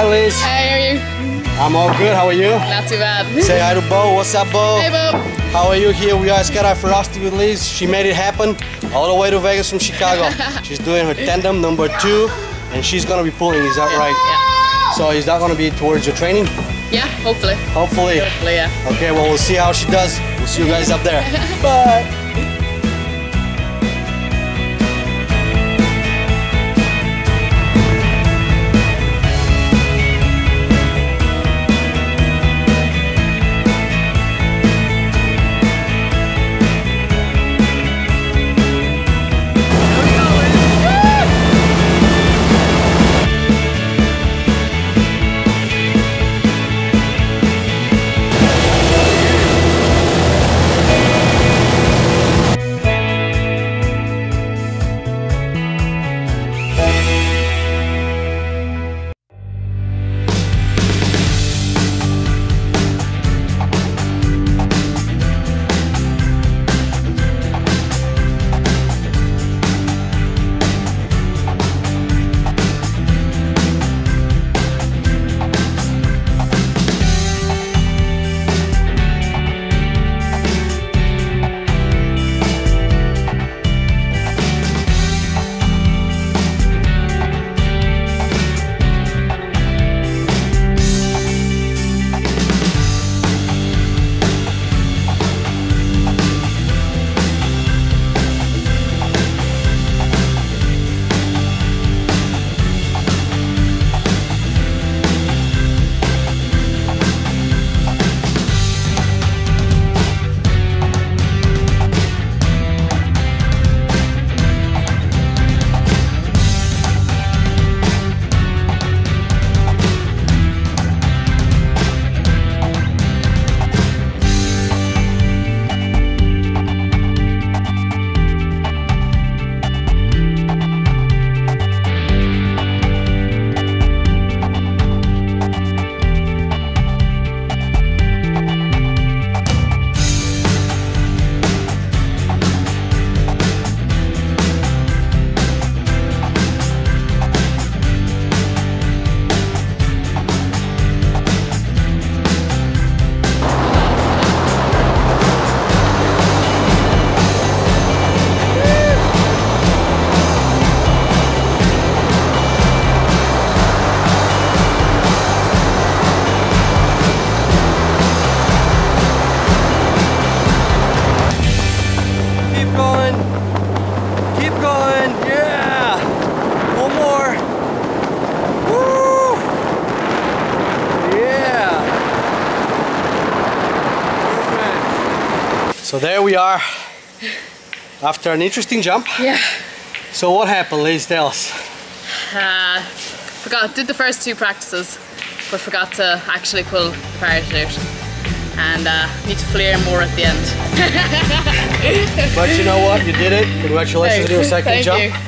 Liz. Hey, how are you? I'm all good. How are you? Not too bad. Say hi to Bo. What's up, Bo? Hey, Bo. How are you? Here we are at Skydive Fyrosity with Liz. She made it happen all the way to Vegas from Chicago. She's doing her tandem number 2, and she's gonna be pulling. Is that right? Yeah. So is that gonna be towards your training? Yeah, hopefully. Hopefully. Hopefully, yeah. Okay, well, we'll see how she does. We'll see you guys up there. Bye. Keep going, yeah! One more. Woo! Yeah! Perfect. So there we are, after an interesting jump. Yeah. So what happened, Liz? Tell us. Did the first 2 practices, but forgot to actually pull the parachute. And need to flare more at the end. But you know what? You did it. Congratulations on your second jump. Thank you.